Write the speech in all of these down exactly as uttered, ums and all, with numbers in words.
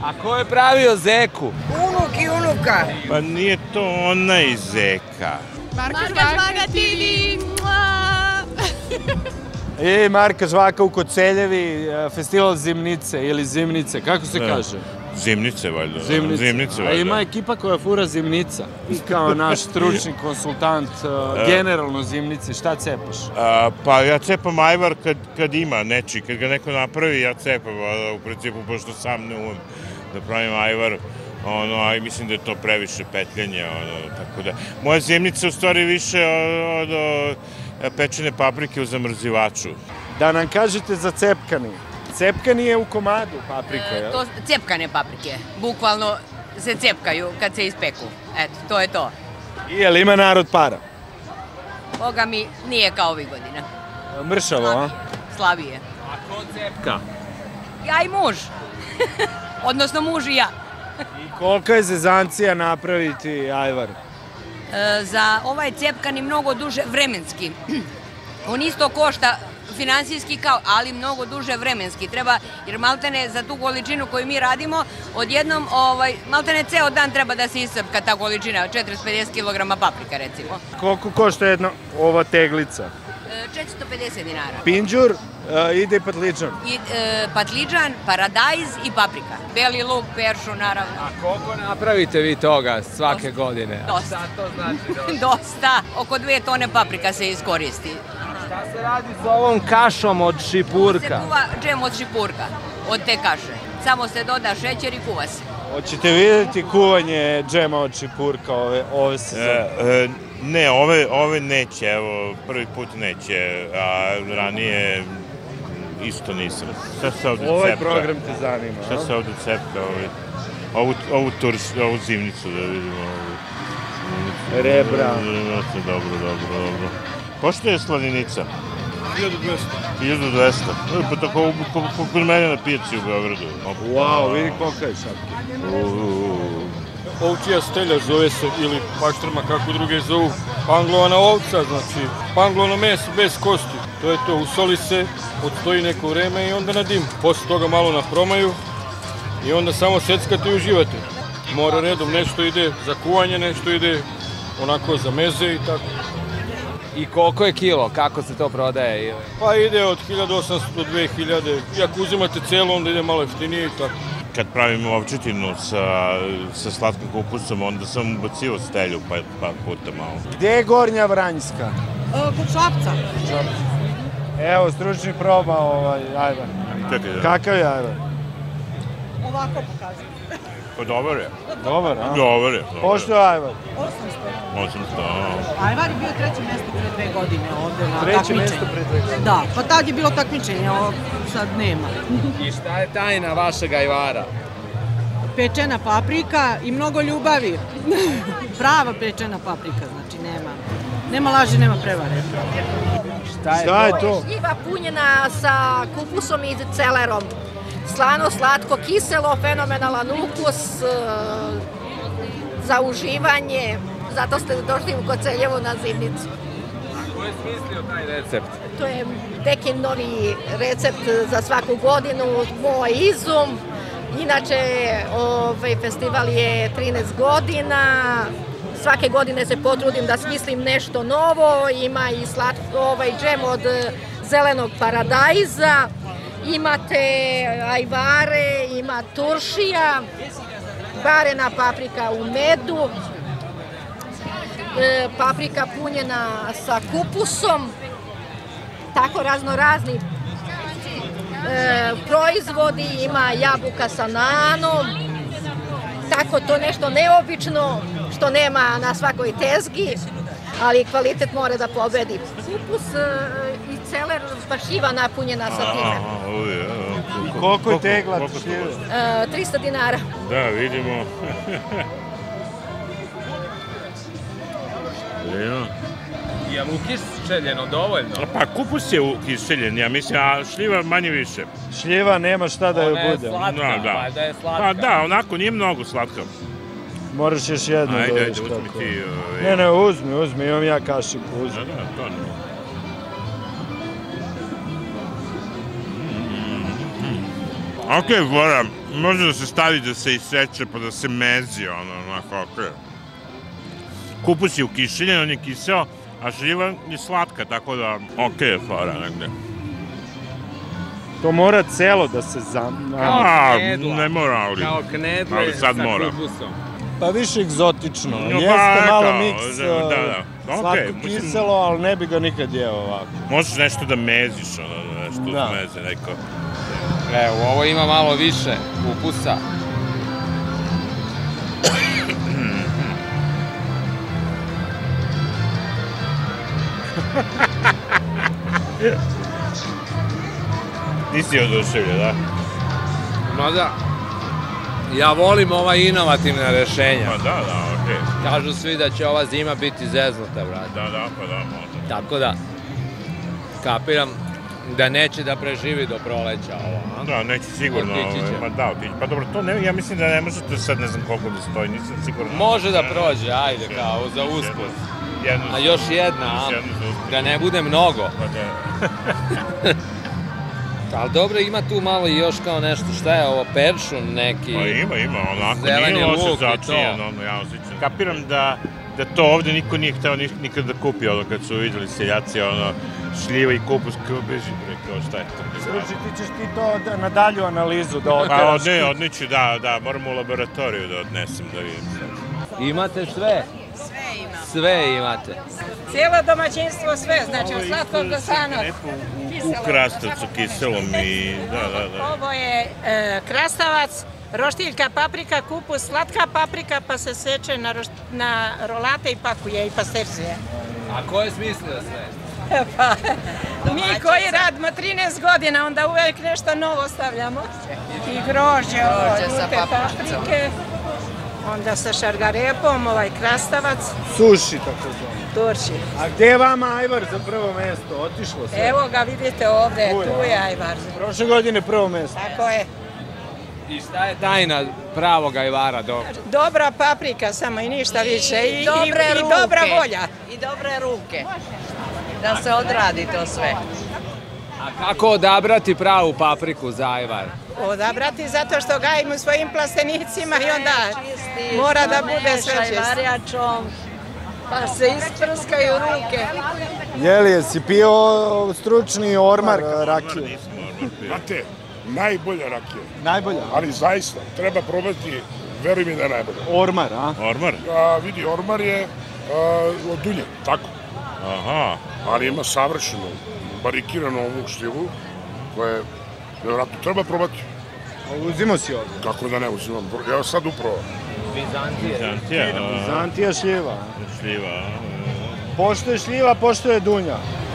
A ko je pravio zeku? Unuk i unuka. Pa nije to ona iz zeka. Marka Žvaka ti vi. I Marka Žvaka u Koceljevi, festival Zimnice ili Zimnice, kako se kaže? Zimnice, valjda. Zimnice. A ima ekipa koja fura Zimnica. I kao naš stručni konsultant, generalno Zimnice, šta cepaš? Pa ja cepam ajvar kad ima neči, kad ga neko napravi, ja cepam, u principu, pošto sam ne umem da pravim ajvar. A mislim da je to previše petljanja, tako da. Moja zimnica u stvari više od pečene paprike u zamrzivaču. Da nam kažete za cepkani. Cepkani je u komadu paprika, jel? Cepkane paprike. Bukvalno se cepkaju kad se ispeku. Eto, to je to. I je li ima narod para? Boga mi nije kao ovih godina. Mršavo, a? Slabije. A ko cepka? Ja i muž. Odnosno muž i ja. I kolika je zezancija napraviti ajvar? Za ovaj cepkani mnogo duže vremenski. On isto košta finansijski kao, ali mnogo duže vremenski. Treba, jer maltene za tu količinu koju mi radimo, odjednom, maltene ceo dan treba da se iscepka ta količina, četiristo pedeset kilograma paprika, recimo. Koliko košta jedna ova teglica? četiristo pedeset dinara. Pinđur ide i patliđan? Patliđan, paradajz i paprika. Beli luk, peršu, naravno. A koliko napravite vi toga svake godine? Dosta. Šta to znači? Dosta. Oko dve tone paprika se iskoristi. Šta se radi sa ovom kašom od šipurka? Se kuva džem od šipurka, od te kaše. Samo se doda šećer i kuva se. Hoćete vidjeti kuvanje džema od šipurka ove sezone? Ne, ove neće, evo, prvi put neće, a ranije isto nisam. Šta se ovdje cepka? Ovaj program te zanima, a? Šta se ovdje cepka? Ovu zimnicu da vidimo. Rebra. Dobro, dobro, dobro. Pošto je sladinica? hiljadu dvesta. hiljadu dvesta. Pa tako kod mene na pijaci u Beogradu. Wow, vidi kolika je šapka. Ovčija stelja zove se, ili paštrma kako druge zovu, panglovana ovca, znači panglovano meso bez kosti. To je to, usoli se, odstoji neko vreme i onda na dim. Posle toga malo na promaju i onda samo seckate i uživate. Mora redom, nešto ide za kuvanje, nešto ide onako za meze i tako. I koliko je kilo? Kako se to prodaje? Pa ide od hiljadu osamsto do dve hiljade. I ako uzimate celo, onda ide malo jeftinije i tako. Kad pravimo ovčetinu sa slatkim kupusom, onda sam ubacio stelju par puta malo. Gde je Gornja Vranjska? Kod Šapca. Evo, stručni proba ovaj ajvar. Kakav je ajvar? Ovako pokazujem. Pa dobar je. Dobar, a? Dobar je. Pošto je ajvar? osamsto. osamsto, a. Ajvar je bio treće mesto pre dve godine ovde na takmičenju. Treće mesto pre dve godine? Da, pa tad je bilo takmičenje, ovo sad nema. I šta je tajna vašeg ajvara? Pečena paprika i mnogo ljubavi. Prava pečena paprika, znači nema. Nema laži, nema prevare. Šta je to? Šljiva punjena sa kupusom i celerom. Slano, slatko, kiselo, fenomenalan ukus, za uživanje. Zato ste došli u Koceljevu na zimnicu. A ko je smislio taj recept? To je neki novi recept za svaku godinu, moj izum. Inače, festival je trinaest godina. Svake godine se potrudim da smislim nešto novo. Ima i džem od zelenog paradajza. Imate ajvare, ima turšija, varena paprika u medu, paprika punjena sa kupusom, tako razno razni proizvodi, ima jabuka sa nanom, tako to nešto neobično što nema na svakoj tezgi, ali kvalitet mora da pobedi. Kupus i celer, pa šljiva napunjena sa time. I koliko je tegla šljive? trista dinara. Da, vidimo. Je li ukiseljeno dovoljno? Pa kupus je ukiseljen, ja mislim, a šljiva manje više. Šljiva nema šta da joj bude. Ona je slatka, valjda je slatka. Pa da, onako nije mnogo slatka. Moraš još jedno da vidiš kako. Ajde, uzmi ti... Ne, ne, uzmi, uzmi, imam ja kašiku, uzmi. Da, da, to ne. Ok, Goran, Može da se stavi da se iseče pa da se mezi, ono, onako, ok. Kupus je ukišljen, on je kiseo, a šljiva je slatka, tako da ok je fora negde. To mora celo da se zam... A, ne mora, ali... Kao knedle ali sad sa mora. kupusom. Pa više egzotično. No, Jeste pa, malo kao, miks da, da, da. Okay, slatko-kiselo, ali ne bi ga nikad jeo ovako. Možeš nešto da meziš, ono, nešto Da. uzmeze, neko... Evo, ovo ima malo više ukusa. Nisi oduševljen, da? No da. Ja volim ova inovativna rešenja. Pa da, da, okej. Kažu svi da će ova zima biti zeznuta, brate. Da, da, pa da, možda. Tako da, kapiram da neće da preživi do proleća ovo, a? Da, neće sigurno, Otići će. ma da, otići. Pa dobro, to ne, ja mislim da ne možete sad ne znam koliko da stoji, nisam sigurno. Može da prođe, ajde, kao za usput. Jednu, A još jedna, a? još jednu za usput. Da ne bude mnogo. Pa da. Ali dobro, ima tu malo i još kao nešto, šta je ovo, peršun neki? Pa ima, ima, onako, zeleni nije loše luk i začinjeno, to. ono, ja osjećam. Kapiram da, da to ovde niko nije hteo nik- nikad da kupi, ono, kad su vidjeli seljaci, ono, šljiva i kupus, kao beži, bre, kao šta je to? Sruči, ti ćeš ti to da, na dalju analizu da Pa oteraš. odne, odneću, da, da, moram u laboratoriju da odnesem, da vidim sad. Imate sve? Sve imam. Sve imate. Cijelo domaćinstvo sve, znači od slatkog do sanog. U krastavcu kiselom i, da, da, da. Ovo je e, krastavac, roštiljka, paprika, kupus, slatka paprika pa se seče na, roš, na rolate i pakuje i pasterzuje. A ko je smislio sve? Pa, mi koji radimo trinaest godina, onda uvijek nešto novo stavljamo. I grožđe, ovo, ljute paprike, onda sa šargarepom, ovaj krastavac, Suši, tako zove. turši. A gde je vama Ajvar za prvo mesto? Otišlo sve? Evo ga, vidite ovde, Tu je. tu je ajvar. Prošle godine prvo mesto. Tako je. I šta je tajna pravog ajvara? Do... Dobra paprika samo i ništa više. I, Dobre i, i ruke. dobra volja. I dobre ruke. Da se odradi to sve. A kako odabrati pravu papriku za ajvar? Odabrati zato što gajimo svojim plastenicima i onda Čistiš, mora da bude sve pomešaj čisto. varjačom, pa se isprskaju ruke. Jeli, jesi pio stručni ormar rakiju? Znate, najbolja rakija, Najbolja? ali zaista treba probati, veruj mi da je najbolja. Ormar, a? Ormar? A, vidi, ormar je a, od dunja, tako, Aha. ali ima savršenu, barikiranu ovu šljivu, koja je, nevjerojatno, treba probati. A uzimo si ovdje. Kako da ne uzimam, ja sad upravo. Bizantije. Bizantija, a, Bizantija šljiva. šljiva, a, Pošto je šljiva, pošto je dunja.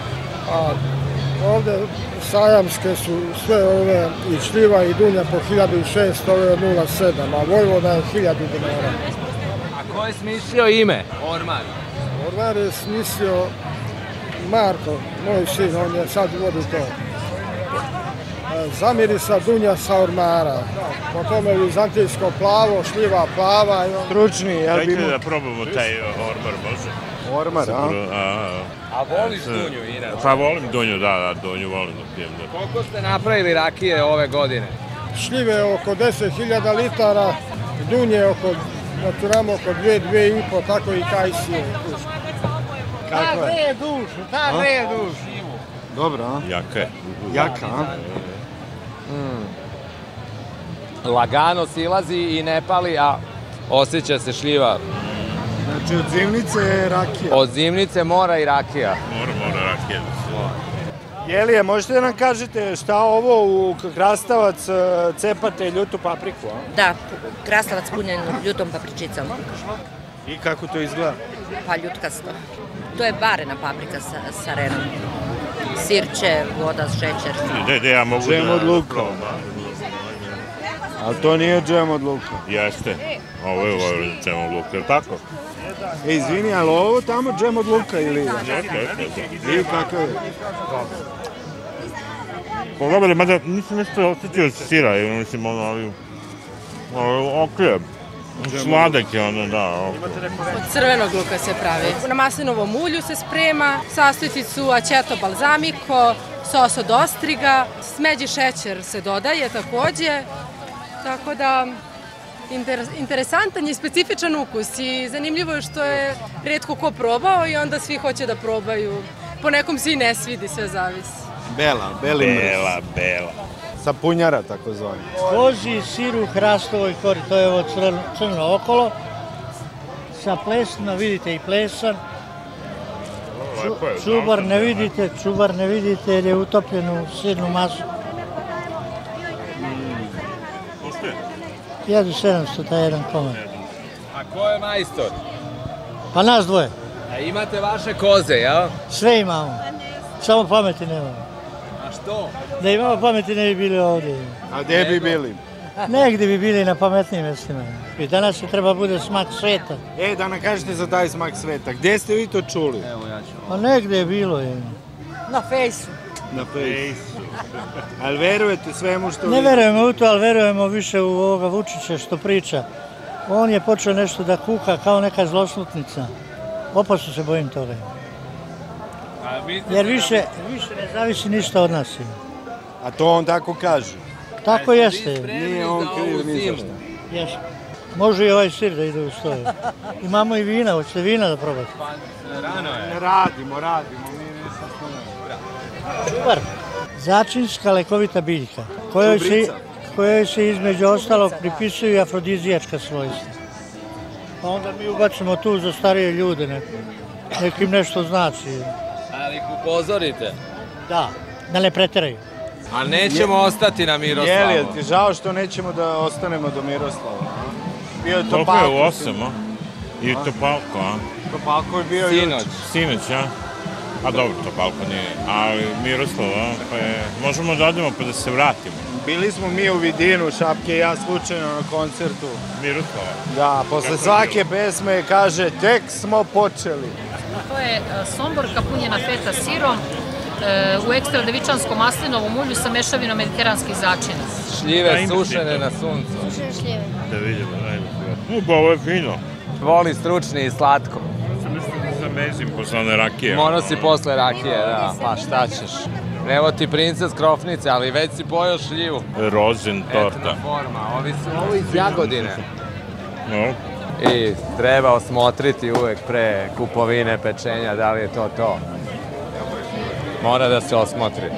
A ovde sajamske su sve ove i šljiva i dunja po hiljadu šesto, ove od nula sedam, a Vojvoda je hiljadu dinara. A ko je smislio ime? Ormar. Ormar je smislio Marko, moj sin, on je sad vodi to. E, Zamirisa dunja sa ormara, po tome vizantijsko plavo, šljiva plava. I on... Stručni, jel bi Dajte mu... da probamo taj ormar, može? Ormar, a? A, a. A voliš dunju, inače? Pa volim donju, da, da, donju volim da pijem, da. Koliko ste napravili rakije ove godine? Šljive oko deset hiljada litara, dunje oko, naturamo oko dve, dve i po, tako i kajsije. Kako je? dušu, ta gre dušu. Dobro, a? Jaka je. Jaka, a? Lagano silazi i ne pali, a osjeća se šljiva. Znači, od zimnice je rakija. Od zimnice mora i rakija. Mora, mora rakija da se... Jelije, možete da nam kažete šta ovo u krastavac e, cepate ljutu papriku, a? Da, krastavac punjen ljutom papričicom, I kako to izgleda? pa ljutkasto. To je varena paprika sa, sa renom. Sirće, voda, šećer. De, de, ja mogu Džem da... od luka. probam, Ali to nije džem od luka. a? Jeste. Ovo je ovo džem od luka, je li tako? E, izvini, ali ovo tamo džem od luka ili... Jeste, jeste, jeste. I kakav je? Pa dobro, mada nisam nešto osjećao sira, ili mislim, ono, ali... ali okej. Sladak je ono, da, okej. Od crvenog luka se pravi. Na maslinovom ulju se sprema, sastojci su aceto balzamico, sos od ostriga, smeđi šećer se dodaje takođe tako da interesantan je specifičan ukus i zanimljivo je što je retko ko probao i onda svi hoće da probaju. Po nekom se i ne svidi, sve zavisi. Bela, beli mrz. Bela, bela. Sapunjara, tako zvani. Kozi sir u hrastovoj kori, to je ovo crno okolo. Sa plesima vidite i plesan. Čubar ne vidite, čubar ne vidite jer je utopljen u sirnu masu. hiljadu sedamsto taj jedan komad. A ko je majstor? Pa nas dvoje. A imate vaše koze, jel? Sve imamo. Samo pameti nemamo. A što? Da imamo pameti ne bi bili ovdje. A gdje bi bili? Negdje bi bili na pametnim mjestima. I danas se treba bude smak sveta. E, da nam kažete za taj smak sveta. Gdje ste vi to čuli? Evo ja ću. Pa negdje je bilo. Je. Na fejsu. Na fejsu. Ali verujete svemu što... Ne verujemo u to, ali verujemo više u ovoga Vučića što priča. On je počeo nešto da kuka kao neka zloslutnica. Opasno se bojim toga. Jer više, više ne zavisi ništa od nas. A to on tako kaže? Tako jeste. Nije on kriv ni za šta. Jeste. Može i ovaj sir da ide u stoju. Imamo i vina, hoćete vina da probate? Rano je. Ne radimo, radimo. Čubar. Začinska lekovita biljka, kojoj se, kojoj se između ostalog pripisuju i afrodizijačka svojstva. Pa onda mi ubacimo tu za starije ljude, nekim, nekim nešto znači. Ali ih upozorite? Da, da ne preteraju. A nećemo je, ostati na Miroslavu. Je li ti žao što nećemo da ostanemo do Miroslava? Bio je Topalko. Koliko je u osam, a? I Topalko, a? Topalko je bio Sinoć. Sinoć, a? A dobro, Topalko nije. Ali Miroslav, a? Pa je, možemo da odemo pa da se vratimo. Bili smo mi u Vidinu, Šapke i ja slučajno na koncertu. Miroslava? Da, posle svake pesme kaže tek smo počeli. To je somborka punjena feta sirom u ekstra devičanskom maslinovom ulju sa mešavinom mediteranskih začina. Šljive sušene na suncu. Sušene šljive. Da vidimo, najbolje. U, ba, ovo je fino. Voli stručni i slatko. Sam mislio da zamezim posle one rakije. Morao si posle rakije, da. Pa šta ćeš? Evo ti princes krofnice, ali već si pojao šljivu. Rozen torta. Etna forma, ovi su ovo iz Jagodine. No. I treba osmotriti uvek pre kupovine pečenja, da li je to to. Mora da se osmotri.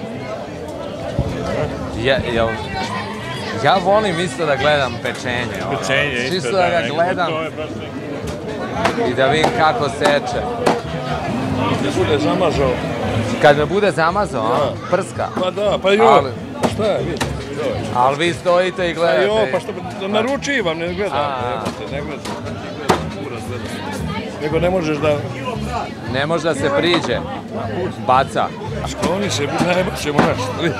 Ja, jel, ja volim isto da gledam pečenje. Pečenje isto, čisto da ga gledam i da vidim kako seče. Kad bude zamazao. Kad me bude zamazao, a? Prska. Pa da, pa jo, šta je, vidi. Ali vi stojite i gledate. Pa jo, pa što, naručivam, ne gledam, ne gledam. Nego ne možeš da... Ne može da se priđe. Baca. Skloni se, najbaćemo nešto.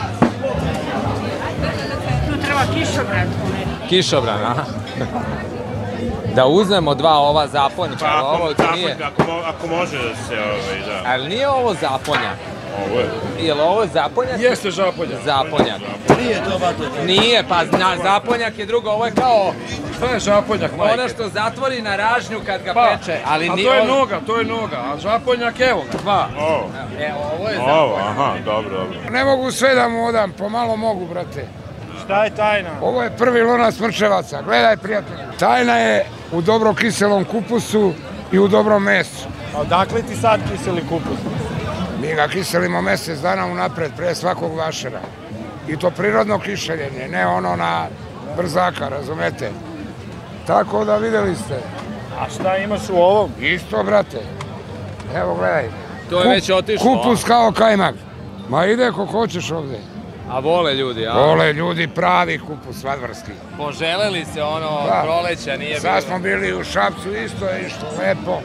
Tu treba kišobran. Kišobran, aha. Da uzmemo dva ova zaponjaka, ali ovo nije... Ako može da se, da. Ali nije ovo zaponjak. Ovo je. Je li ovo zaponjak? Jeste zaponjak. Zaponjak. Nije to vato. Nije, pa zaponjak je drugo, ovo je kao... Šta je zaponjak, majke? Ono što zatvori na ražnju kad ga pa, peče, ali a nije... A to je noga, to je noga, a zaponjak evo ga, dva. Ovo. E, ovo je zaponjak. Ovo, aha, dobro, dobro. Ne mogu sve da mu odam, pomalo mogu, brate. Šta je tajna? Ovo je prvi lonac mrčevaca, gledaj prijatelj. Tajna je u dobro kiselom kupusu i u dobrom mesu. A odakle ti sad kiseli kupus? Mi ga kiselimo mesec dana unapred, pre svakog vašera. I to prirodno kišeljenje, ne ono na brzaka, razumete? Tako da videli ste. A šta imaš u ovom? Isto, brate. Evo, gledaj. To je već otišlo. Kupus kao kajmak. Ma ide ko hoćeš ovde. A vole ljudi, a? Vole ljudi pravi kupus, svadvarski. Poželeli se ono proleća, nije bilo. Sad smo bili u Šapcu, isto je išlo lepo.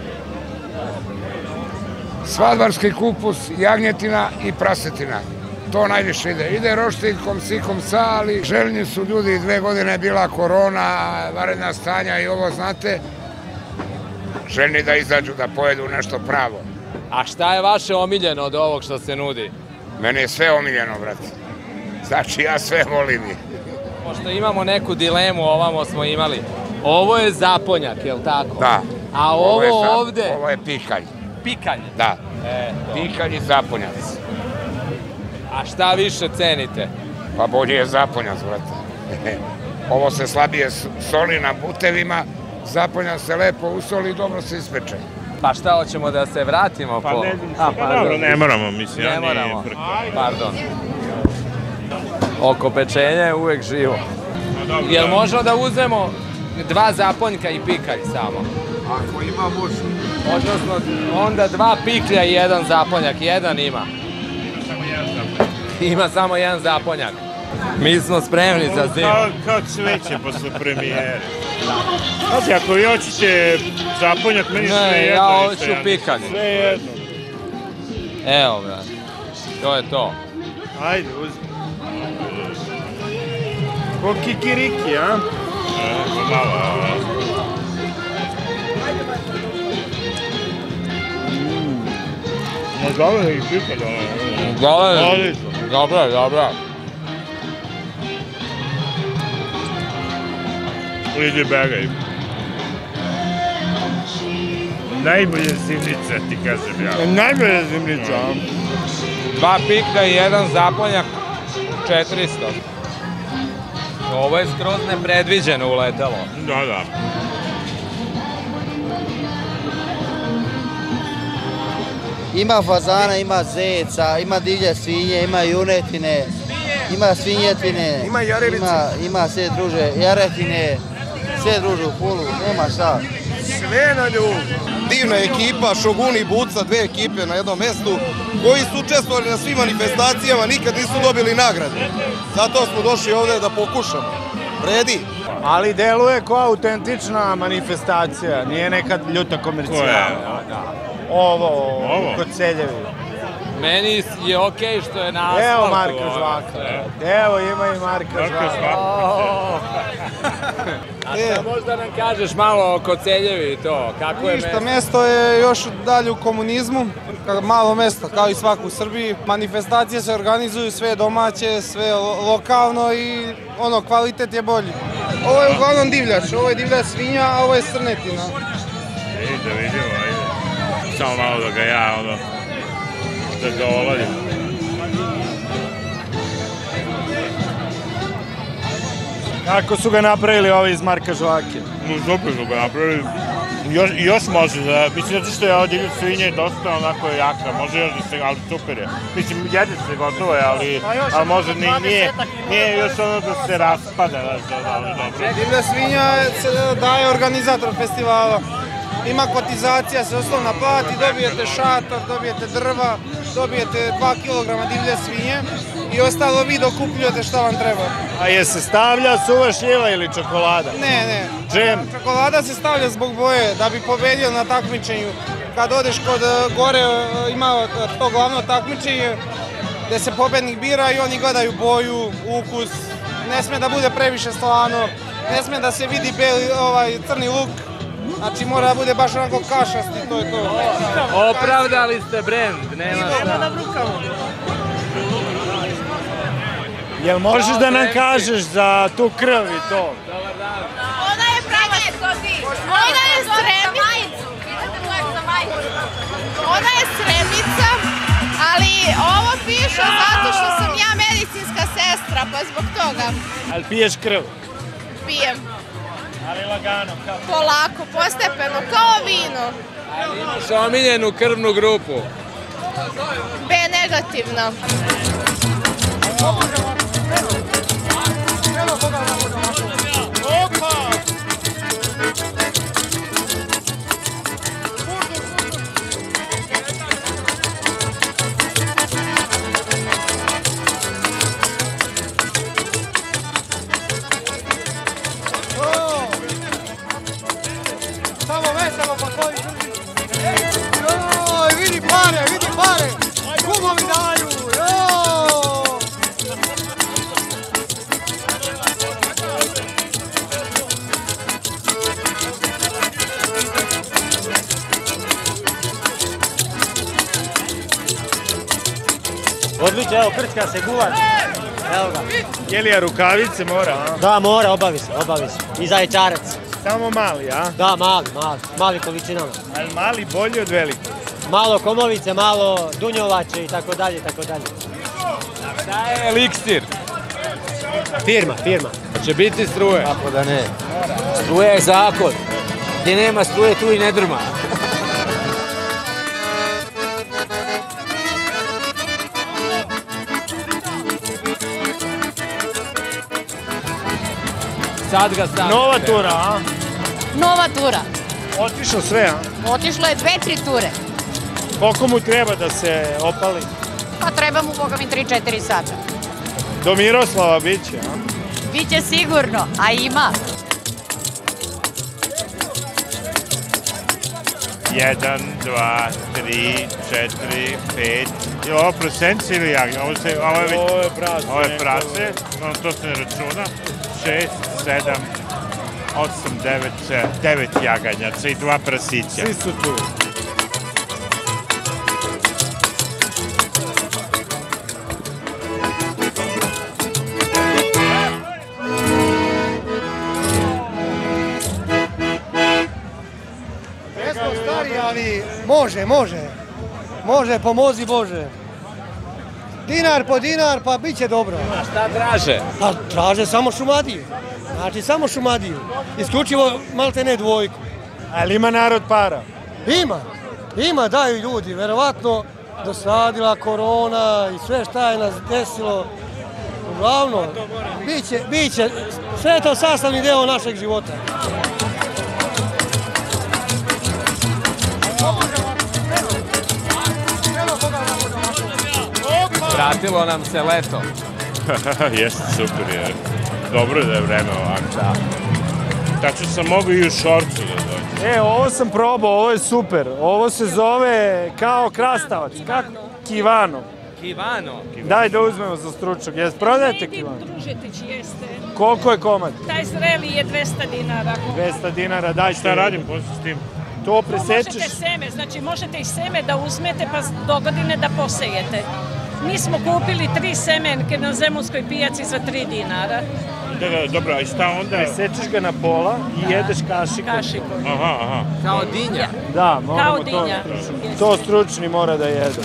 Svadvarski kupus, jagnjetina i prasetina. To najviše ide. Ide roštiljkom, sikom sa, ali željni su ljudi, dve godine bila korona, vanredna stanja i ovo, znate, željni da izađu da pojedu nešto pravo. A šta je vaše omiljeno od ovog što se nudi? Meni je sve omiljeno, brate. Znači, ja sve volim. Pošto imamo neku dilemu, ovamo smo imali. Ovo je zaponjak, je li tako? Da. A ovo, ovo je ovde? Ovo je pikalj. Pikalj? Da. E, pikalj i zaponjac. A šta više cenite? Pa bolje je zaponjac, brate. Ovo se slabije soli na putevima, zaponja se lepo usoli i dobro se ispeče. Pa šta, hoćemo da se vratimo po... Pa ne, dobro, ne moramo, mislim. Ne moramo, pardon. Oko pečenja je uvek živo. Jel možemo da uzmemo dva zaponjka i pikalj samo? Ako ima, može. Odnosno, onda dva piklja i jedan zaponjak. Jedan ima. Ima samo jedan zaponjak. Mi smo spremni za zimu. Kao cveće posle premijere. Znači, ako vi hoćete zaponjak, meni sve jedno. Ne, ja hoću pikalj. Sve jedno. Evo, brad. To je to. Ajde, uzmi. Ko kikiriki, a? Evo, malo, a? Ma dobro je i pikalj, ono. Dobro je, dobro je, dobro je. Idi begaj. Najbolje zimnica, ti kažem ja. Najbolje zimnica. Dva piklja i jedan zaponjak, četiristo. Ovo je skroz nepredviđeno uletelo. Da, da. Ima fazana, ima zeca, ima divlje svinje, ima junetine, ima svinjetine. Ima jarebice. Ima sve druže, jaretine, sve druže u fulu, nema šta. Sve na nju. Divna ekipa, Šogun i Buca, dve ekipe na jednom mestu, koji su učestvovali na svim manifestacijama, nikad nisu dobili nagrade. Zato smo došli ovde da pokušamo. Vredi. Ali deluje kao autentična manifestacija, nije nekad ljuta komercijala. Ovo, ovo, kod Celjevi. Meni je okej što je na asfaltu. Evo Marka Žvaka. Evo ima i Marka Žvaka. A šta možda nam kažeš malo oko Celjevi i to? Kako je mesto? Ništa, mesto je još dalje u komunizmu. Malo mesto, kao i svako u Srbiji. Manifestacije se organizuju sve domaće, sve lokalno i ono, kvalitet je bolji. Ovo je uglavnom divljač, ovo je divlja svinja, a ovo je srnetina. Ej, da vidimo, ajde. Samo malo da ga ja, ono, da ga ovadim. Kako su ga napravili ovi iz Marka Žvake? No, super su ga napravili. Još, još može, da, mislim, zato što je ovo divlje svinje dosta onako jaka, može još da se, ali super je. Mislim, jede se gotovo je, ali, ali može, nije, nije, nije još ono da se raspada, znaš, ali dobro. Divlja svinja se daje organizator festivala. Ima kotizacija, se osnovna plati, dobijete šator, dobijete drva, dobijete dva kilograma divlje svinje i ostalo vi dokupljujete šta vam treba. A je se stavlja suva šljiva ili čokolada? Ne, ne. Džem? Čokolada se stavlja zbog boje, da bi pobedio na takmičenju. Kad odeš kod gore, ima to glavno takmičenje gde se pobednik bira i oni gledaju boju, ukus, ne sme da bude previše slano, ne sme da se vidi beli, ovaj, crni luk. Znači mora da bude baš onako kašasti, to je to. Opravdali ste brend, nema šta. Jel možeš da nam kažeš za tu krv i to? Ona je prava, ona je sremica. Ona je sremica, ali ovo piše zato što sam ja medicinska sestra, pa zbog toga. Ali piješ krv? Pijem. Ali lagano, kao? Polako, postepeno, kao vino. Ali imaš omiljenu krvnu grupu? B negativna. Joj, vidi pare, vidi pare! Kumovi daju, joj! Odlično, evo, krčka se guvač. Evo ga. Jelija rukavice mora, a? Da, mora, obavi se, obavi se. I zaječarac. Samo mali, a? Da, mali, mali, mali količinama. Ali mali bolji od velikog? Malo komovice, malo dunjovače i tako dalje, tako dalje. Šta je eliksir? Firma, firma. će biti struje? Kako da ne? Struja je zakon. Gdje nema struje, tu i ne drma. Sad ga stavite. Nova tura, a? Nova tura. Otišlo sve, a? Otišlo je dve, tri ture. Koliko mu treba da se opali? Pa treba mu, boga mi, tri, četiri sata. Do Miroslava biće, a? Biće sigurno, a ima. Jedan, dva, tri, četiri, pet. Je ovo prosenci ili jagnje? Ovo je prase. Ovo je prase, to se ne računa. Šest, sedam, osam, devet, devet jaganjaca i dva prasića. Svi su tu. Ali može, može. Može, pomozi Bože. Dinar po dinar, pa bit će dobro. A šta traže? Pa traže samo Šumadiju. Znači samo Šumadiju. Isključivo malte ne dvojku. Ali ima narod para? Ima. Ima, daju ljudi. Verovatno dosadila korona i sve šta je nas desilo. Uglavnom, biće, biće. Sve je to sastavni deo našeg života. Vratilo nam se leto. Jeste, super je. Dobro je da je vreme ovako. Tačno sam mogu i u šorcu da dođem. E, ovo sam probao, ovo je super. Ovo se zove kao krastavac. Kako? Kivano. Kivano? Daj da uzmemo za stručak. Jeste, prodajete kivano? Družetić jeste. Koliko je komad? Taj zreli je dvesta dinara. dvesta dinara, daj. Šta radim posle s tim? To presečeš? Možete seme, znači možete i seme da uzmete pa do godine da posejete. Mi smo kupili tri semenke na Zemunskoj pijaci za tri dinara. Da, da, dobro, a šta onda? Presečeš ga na pola i jedeš kašikom. Kašikom. Aha, aha. Kao dinja? Da, moramo to. dinja. To stručni mora da jede.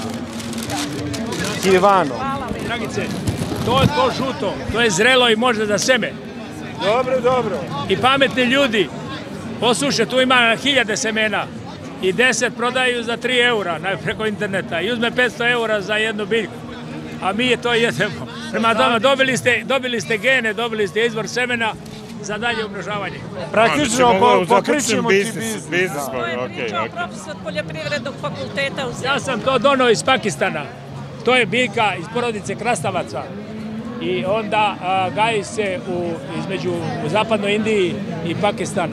Kivano. Dragice, to je to žuto, to je zrelo i može za seme. Dobro, dobro. I pametni ljudi, poslušaj, tu ima hiljade semena i deset prodaju za tri eura preko interneta i uzme petsto eura za jednu biljku. A mi je to jedemo. Prema tome, dobili ste, dobili ste gene, dobili ste izvor semena za dalje umnožavanje. Praktično pokričemo ti biznis. To je pričao profesor Poljoprivrednog fakulteta u Zemlji. Ja sam to donao iz Pakistana. To je biljka iz porodice krastavaca. I onda gaji se između zapadnoj Indiji i Pakistana.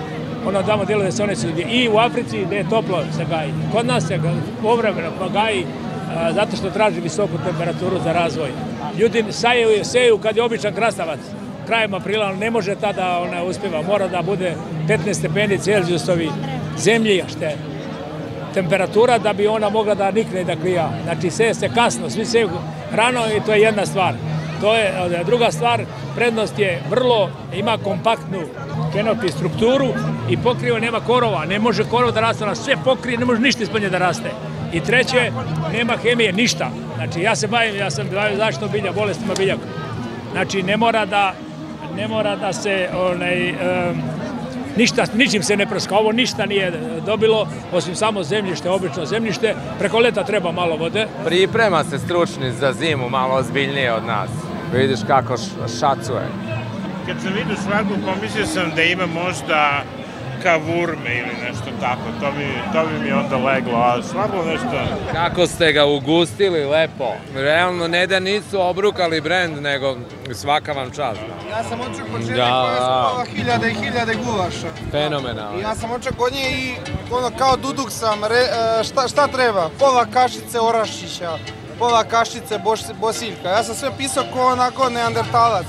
Ono damo djelo da se one sudi. I u Africi gdje je toplo se gaji. Kod nas se povremeno gaji zato što traži visoku temperaturu za razvoj. Ljudi seju kad je običan krastavac. Krajem aprila, ali ne može tada ona uspjeva. Mora da bude petnaest stepeni Celzijusovi zemljište. Temperatura da bi ona mogla da nikne i da klija. Znači seje se kasno, svi seju rano i to je jedna stvar. To je druga stvar, prednost je vrlo, ima kompaktnu kenopi strukturu i pokriva, nema korova, ne može korov da raste, ona sve pokrije, ne može ništa ispod nje da raste. I treće, nema hemije, ništa. Znači ja se bavim, ja sam bavim zaštitom bilja, bolestima biljaka. Znači ne mora da, ne mora da se, onaj, um, ništa, ničim se ne prska, ovo ništa nije dobilo, osim samo zemljište, obično zemljište, preko leta treba malo vode. Priprema se stručni za zimu, malo ozbiljnije od nas. Vidiš kako šacuje. Kad sam vidio svadbu, pomislio sam da ima možda kavurme ili nešto tako, to bi, to bi mi onda leglo, a slabo nešto... Kako ste ga ugustili lepo. Realno ne da nisu obrukali brend, nego svaka vam čast. Ja sam očekao kod žene koja su pala hiljade i hiljade gulaša. Fenomenalno. Ja sam očekao kod nje i ono kao duduk sam, šta, šta treba? Pola kašice orašića, pola kašice bosiljka. Ja sam sve pisao kao onako neandertalac.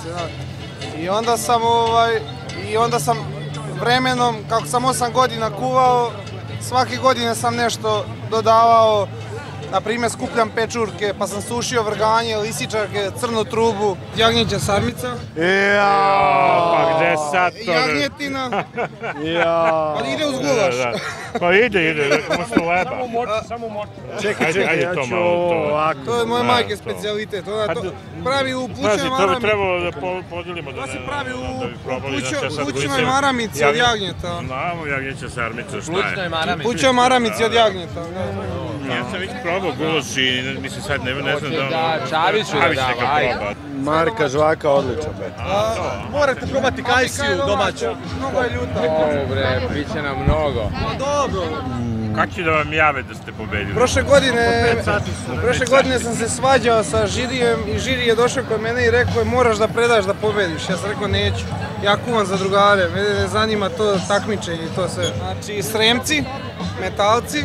I onda sam ovaj, i onda sam vremenom, kako sam osam godina kuvao, svake godine sam nešto dodavao, Na primjer, skupljam pečurke, pa sam sušio vrganje, lisičarke, crnu trubu, jagnjeća sarmica. Jao, pa gde sad to? Jagnjetina. Jao. Pa ide uz gulaš. Pa ide, ide, rekamo što leba. Samo moči, samo moči. Čekaj, čekaj, ja ću ovako. To je moje majke specijalitet. Ona to pravi u pućnoj maramici. To bi trebalo da podelimo. To se pravi u pućnoj maramici od jagnjeta. Znamo jagnjeća sarmica, šta je? Pućnoj maramici. Pućnoj maramici od jagnjeta. Ja sam već probao gulaš i mislim sad ne znam da... Da, Čaviću da dava, ajde. Marka žvaka odličan. Morate probati kajsiju domaću. Mnogo je ljuta. O bre, piće nam mnogo. Dobro. Kad će da vam jave da ste pobedili? Prošle godine, prošle godine sam se svađao sa žirijem i žiri je došao kod mene i rekao je moraš da predaš da pobediš. Ja sam rekao neću. Ja kuvam za drugare, mene ne zanima to takmičenje i to sve. Znači Sremci, Metalci,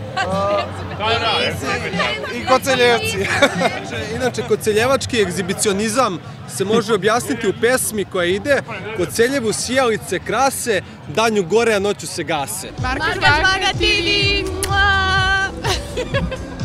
i Koceljevci. Inače, koceljevački egzibicionizam se može objasniti u pesmi koja ide Koceljevu sijalice krase, danju gore, a noću se gase. Marka Žvaga ti vi!